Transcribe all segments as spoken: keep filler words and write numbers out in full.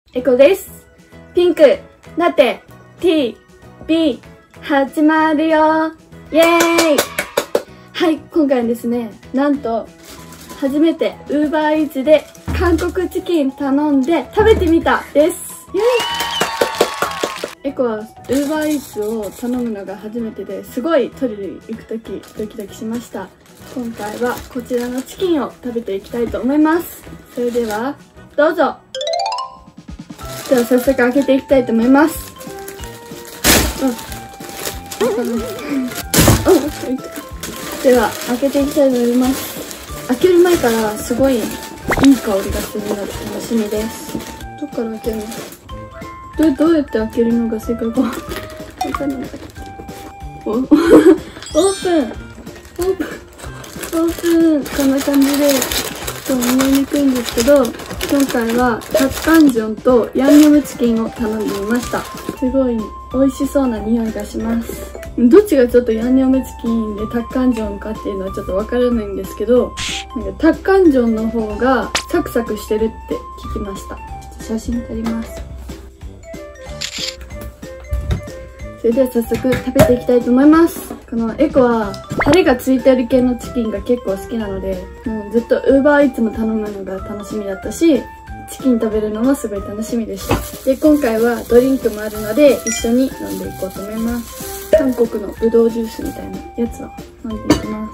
エコです。ピンク、ラテ、T、B、始まるよイエーイ。はい、今回はですね、なんと、初めて UberEats で韓国チキン頼んで食べてみたです。イエーイ。エコは UberEats を頼むのが初めてですごい取りに行くときドキドキしました。今回はこちらのチキンを食べていきたいと思います。それではどうぞ。では早速開けていきたいと思います。うん、では開けていきたいと思います。開ける前からすごいいい香りがするので楽しみです。どっから開けるの？ど, どうやって開けるのが正解かわかんない。オープンオープンオープンこんな感じでちょっと見えにくいんですけど、今回はタッカンジョンとヤンニョムチキンを頼んでみました。すごい美味しそうな匂いがします。どっちがちょっとヤンニョムチキンでタッカンジョンかっていうのはちょっとわからないんですけど、なんかタッカンジョンの方がサクサクしてるって聞きました。ちょっと写真撮ります。それでは早速食べていきたいと思います。このエコはタレがついてる系のチキンが結構好きなので、もうずっと UberEats も頼むのが楽しみだったし、チキン食べるのもすごい楽しみでした。で、今回はドリンクもあるので一緒に飲んでいこうと思います。韓国のブドウジュースみたいなやつを飲んでいきます。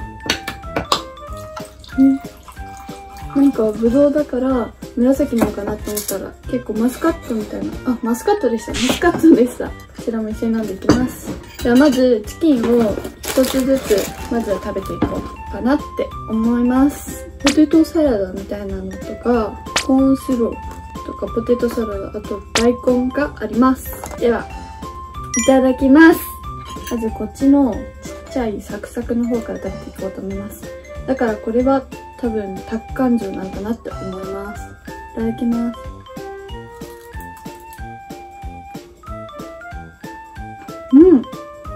んなんかブドウだから紫なのかなって思ったら結構マスカットみたいな、あ、マスカットでした。マスカットでした。こちらも一緒に飲んでいきます。ではまずチキンを一つずつまずは食べていこうかなって思います。ポテトサラダみたいなのとかコーンスローとかポテトサラダ、あと大根があります。ではいただきます。まずこっちのちっちゃいサクサクの方から食べていこうと思います。だからこれは多分タッカンジョンなのかなって思います。いただきます。うん、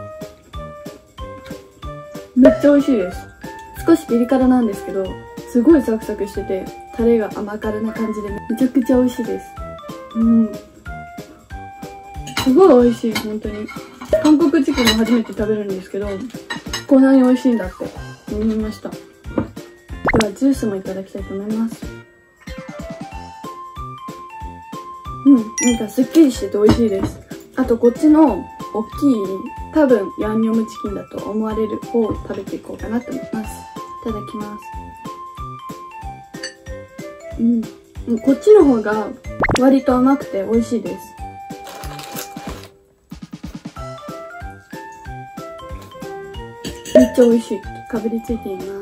めっちゃ美味しいです。少しピリ辛なんですけど、すごいサクサクしててタレが甘辛な感じでめちゃくちゃ美味しいです。うん、すごい美味しい。本当に韓国チキンも初めて食べるんですけど、こんなに美味しいんだって思いました。ではジュースもいただきたいと思います。うん、なんかすっきりしてて美味しいです。あとこっちの大きい多分ヤンニョムチキンだと思われる方を食べていこうかなと思います。いただきます。うん、こっちの方が割と甘くて美味しいです。めっちゃ美味しい。かぶりついています。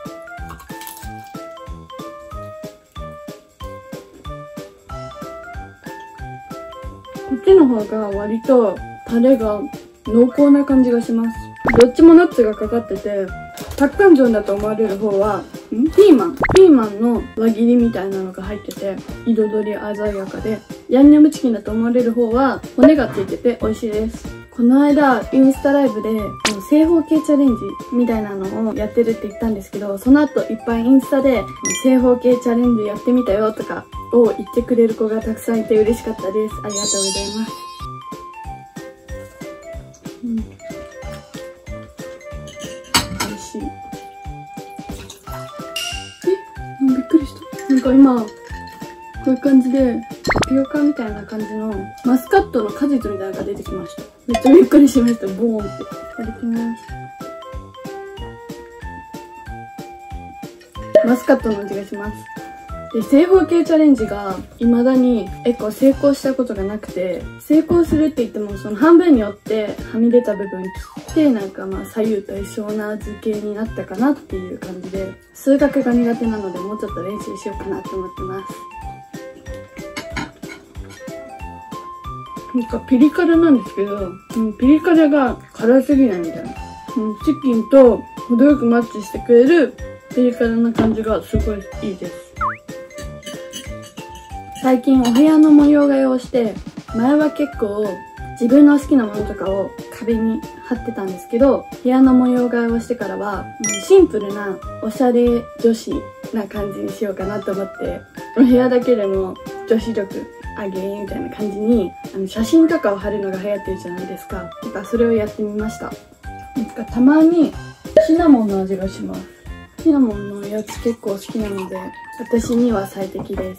こっちの方が割とタレが濃厚な感じがします。どっちもナッツがかかってて、タッカンジョンだと思われる方はんピーマンピーマンの輪切りみたいなのが入ってて彩り鮮やかで、ヤンニョムチキンだと思われる方は骨がついてて美味しいです。この間インスタライブで正方形チャレンジみたいなのをやってるって言ったんですけど、その後いっぱいインスタで正方形チャレンジやってみたよとかを言ってくれる子がたくさんいて嬉しかったです。ありがとうございます。うん、美味しい。え、びっくりした。なんか今こういう感じでタピオカみたいな感じのマスカットの果実みたいなのが出てきました。めっちゃびっくりしました。ボーンって。いただきます。マスカットの味がします。で、正方形チャレンジが未だに結構成功したことがなくて、成功するって言ってもその半分に折ってはみ出た部分切って、なんかまあ左右対称な図形になったかなっていう感じで、数学が苦手なのでもうちょっと練習しようかなと思ってます。なんかピリ辛なんですけど、うん、ピリ辛が辛すぎないみたいな、うん、チキンと程よくマッチしてくれるピリ辛な感じがすごいいいです。最近お部屋の模様替えをして、前は結構自分の好きなものとかを壁に貼ってたんですけど、部屋の模様替えをしてからはシンプルなおしゃれ女子な感じにしようかなと思って、お部屋だけでも女子力あげみたいな感じにあの写真とかを貼るのが流行ってるじゃないですか。だからそれをやってみました。なんかたまにシナモンの味がします。シナモンのやつ結構好きなので私には最適です。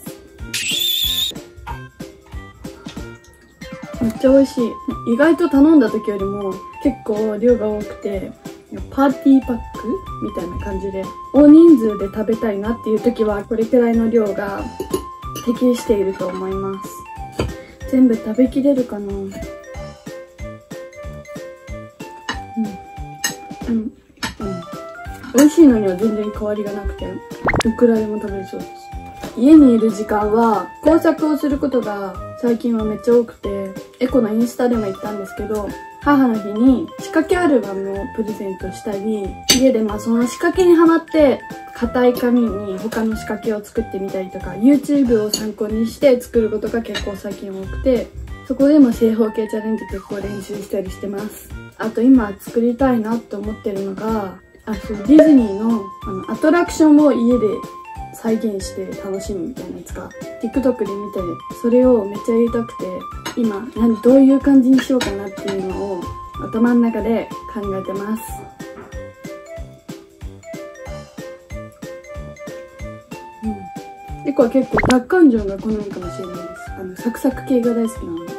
めっちゃ美味しい。意外と頼んだ時よりも結構量が多くて、パーティーパックみたいな感じで大人数で食べたいなっていう時はこれくらいの量が適していると思います。全部食べきれるかな。うんうんうん。美味しいのには全然変わりがなくていくらでも食べれそうです。家にいる時間は工作をすることが最近はめっちゃ多くて、エコのインスタでも言ったんですけど、母の日に仕掛けアルバムをプレゼントしたり、家でまあその仕掛けにハマって硬い紙に他の仕掛けを作ってみたりとか、 YouTube を参考にして作ることが結構最近多くて、そこでも正方形チャレンジ結構練習したりしてます。あと今作りたいなと思ってるのが、あ、そう、ディズニーのあのアトラクションを家で再現して楽しむみたいなやつが TikTok で見て、それをめっちゃやりたくて、今何どういう感じにしようかなっていうのを頭の中で考えてます。うん、エコは結構ダッカンジョンが好みかもしれないです。あのサクサク系が大好きなので。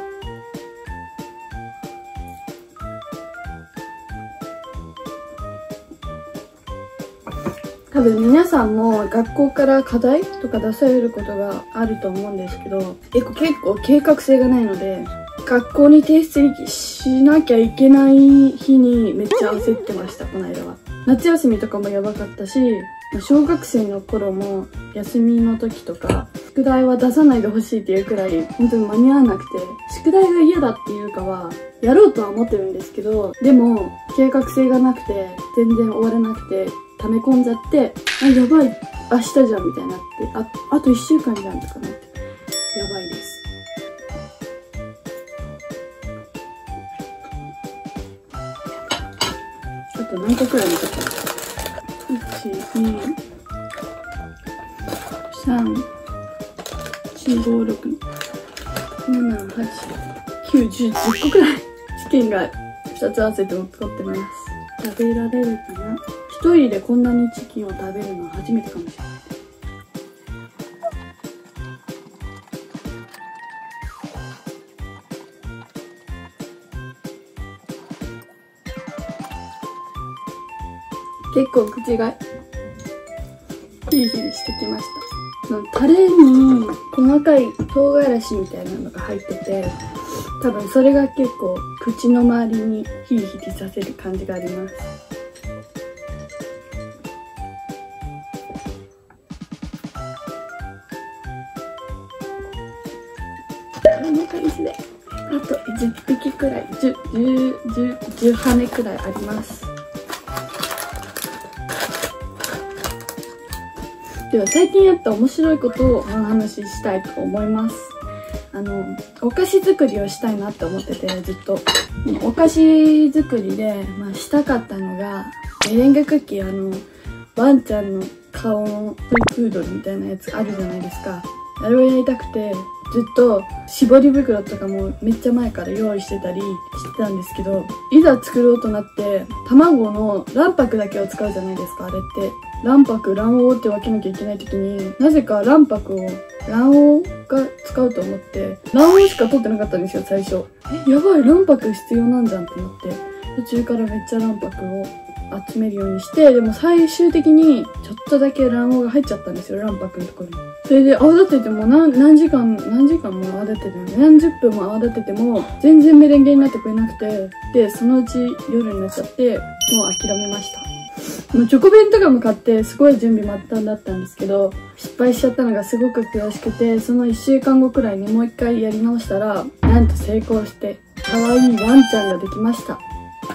多分皆さんも学校から課題とか出されることがあると思うんですけど、結構結構計画性がないので、学校に提出しなきゃいけない日にめっちゃ焦ってました、この間は。夏休みとかもやばかったし、小学生の頃も休みの時とか、宿題は出さないでほしいっていうくらい、本当に間に合わなくて、宿題が嫌だっていうかは、やろうとは思ってるんですけど、でも計画性がなくて、全然終わらなくて、溜め込んじゃって、あ、やばい、明日じゃんみたいになって、あ、あといっしゅうかんじゃんとかなって、やばいです。あと何個くらい残ってますか？ いち、に、さん、よん、ご、ろく、なな、はち、きゅう、じゅう、じゅっこくらい試験がふたつ合わせて残ってます。食べられるかな？一人でこんなにチキンを食べるのは初めてかもしれない。結構口がヒリヒリしてきました。タレに細かい唐辛子みたいなのが入ってて、多分それが結構口の周りにヒリヒリさせる感じがあります。こんな感じであとじゅっぴきくらい、じゅう、じゅう、じゅう、じゅうはねくらいあります。では最近やった面白いことをお話ししたいと思います。あのお菓子作りをしたいなって思ってて、ずっとお菓子作りで、まあ、したかったのがメレンゲクッキー、あのワンちゃんの顔のトイプードルみたいなやつあるじゃないですか。あれをやりたくて、ずっと絞り袋とかもめっちゃ前から用意してたりしてたんですけど、いざ作ろうとなって卵の卵白だけを使うじゃないですか。あれって卵白卵黄って分けなきゃいけない時に、なぜか卵白を卵黄が使うと思って卵黄しか取ってなかったんですよ、最初。え、やばい、卵白必要なんじゃんってなって、途中からめっちゃ卵白を集めるようにして、でも最終的にちょっとだけ卵黄が入っちゃったんですよ、卵白のところに。それで泡立てても何何時間何時間も泡立てても何十分も泡立てても全然メレンゲになってくれなくて、でそのうち夜になっちゃってもう諦めました。もうチョコ弁とかも買ってすごい準備満タンだったんですけど、失敗しちゃったのがすごく悔しくて、そのいっしゅうかんごくらいにもう一回やり直したら、なんと成功して可愛いワンちゃんができました。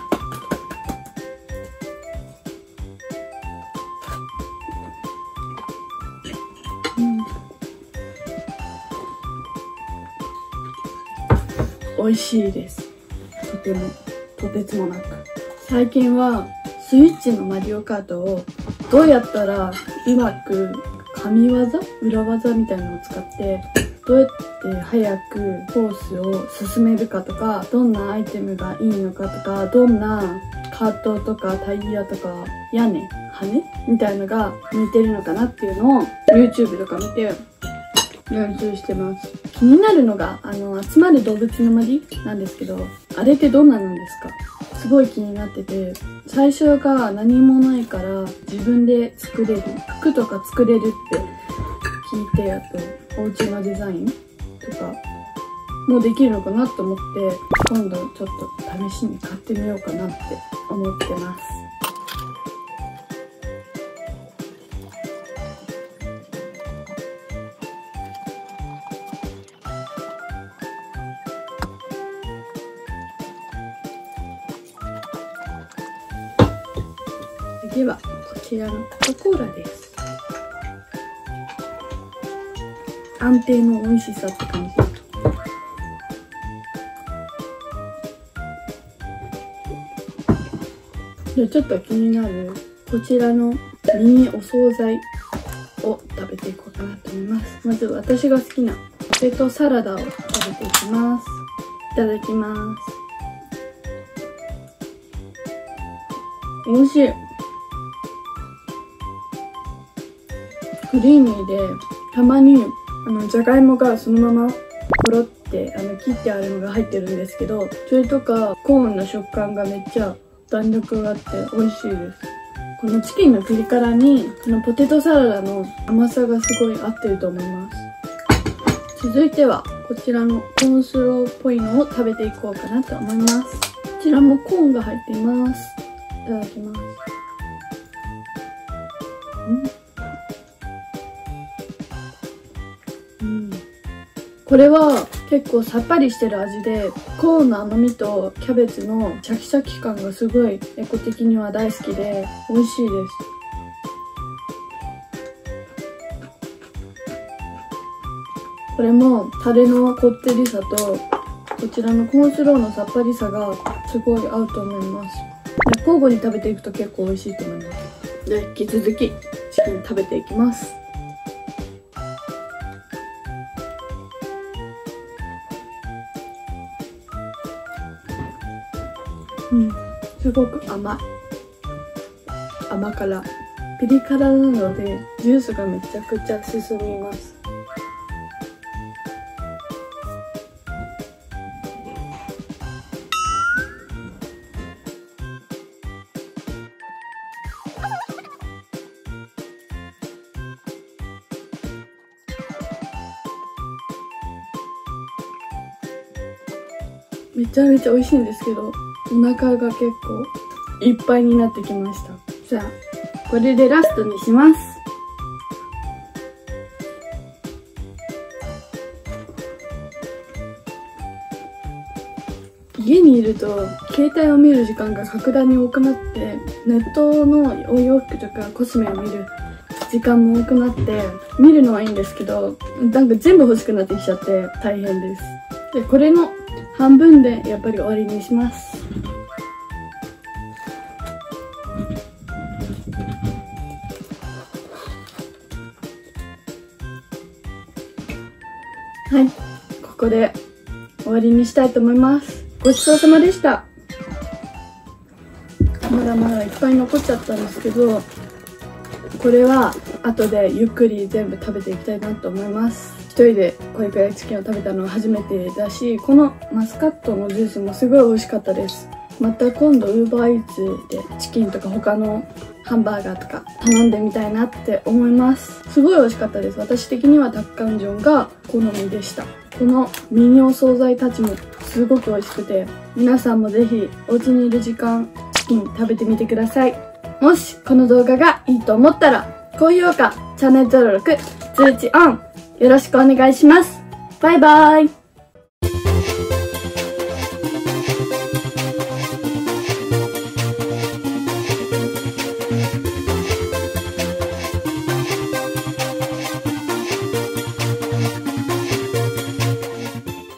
美味しいです。とてもとてつもなく。最近はスイッチのマリオカートをどうやったらうまく神業裏技みたいなのを使ってどうやって早くコースを進めるかとか、どんなアイテムがいいのかとか、どんなカートとかタイヤとか屋根、羽みたいのが似てるのかなっていうのを YouTube とか見て練習してます。気になるのが、あの、集まる動物の森なんですけど、あれってどんななんですか？すごい気になってて、最初が何もないから自分で作れる、服とか作れるって聞いて、あとお家のデザインとかもできるのかなと思って、今度ちょっと試しに買ってみようかなって思ってます。次はこちらのコカ・コーラです。安定の美味しさって感じだと。で、ちょっと気になるこちらのミニお惣菜を食べていこうかなと思います。まず私が好きなポテトサラダを食べていきます。いただきます。美味しい。クリーミーで、たまにあのじゃがいもがそのままポロってあの切ってあるのが入ってるんですけど、それとかコーンの食感がめっちゃ弾力があって美味しいです。このチキンのピリ辛にこのポテトサラダの甘さがすごい合ってると思います。続いてはこちらのコーンスローっぽいのを食べていこうかなと思います。こちらもコーンが入っています。いただきます。うん、これは結構さっぱりしてる味で、コーンの甘みとキャベツのシャキシャキ感がすごいエコ的には大好きで美味しいです。これもタレのこってりさとこちらのコーンスローのさっぱりさがすごい合うと思います。で、交互に食べていくと結構美味しいと思います。で、引き続きチキン食べていきます。うん、すごく甘い。甘辛。ピリ辛なのでジュースがめちゃくちゃ進みます。めちゃめちゃ美味しいんですけど、お腹が結構いっぱいになってきました。じゃあこれでラストにします。家にいると携帯を見る時間が格段に多くなって、ネットのお洋服とかコスメを見る時間も多くなって、見るのはいいんですけど、なんか全部欲しくなってきちゃって大変です。で、これの半分でやっぱり終わりにします。はい、ここで終わりにしたいと思います。ごちそうさまでした。まだまだいっぱい残っちゃったんですけど、これは後でゆっくり全部食べていきたいなと思います。一人でこれくらいチキンを食べたのは初めてだし、このマスカットのジュースもすごい美味しかったです。また今度 Uber Eats でチキンとか他のハンバーガーとか頼んでみたいなって思います。すごい美味しかったです。私的にはタッカンジョンが好みでした。このミニお惣菜たちもすごく美味しくて、皆さんもぜひお家にいる時間チキン食べてみてください。もしこの動画がいいと思ったら高評価、チャンネル登録、通知オンよろしくお願いします。バイバーイ。